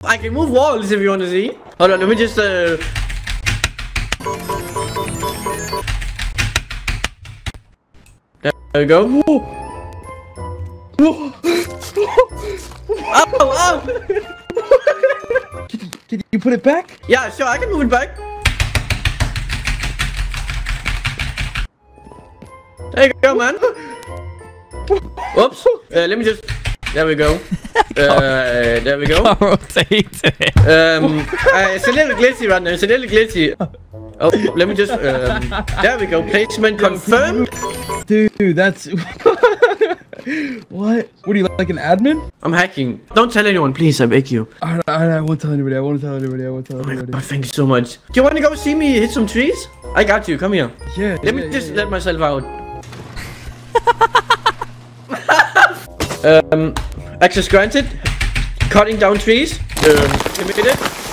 I can move walls if you want to see. Hold on, let me just There we go. Ow! Can you put it back? Yeah, sure, I can move it back. There you go, man. Whoops. Let me just... There we go. There we go. Rotate it. It's a little glitchy right now. It's a little glitchy. Oh, let me just... there we go. Placement confirmed. Dude, that's... What? What are you, like an admin? I'm hacking. Don't tell anyone, please. I beg you. I won't tell anybody. I won't tell anybody. Oh my God, thank you so much. Do you want to go see me hit some trees? I got you. Come here. Yeah. Let me just let myself out. Access granted. Cutting down trees. Committed.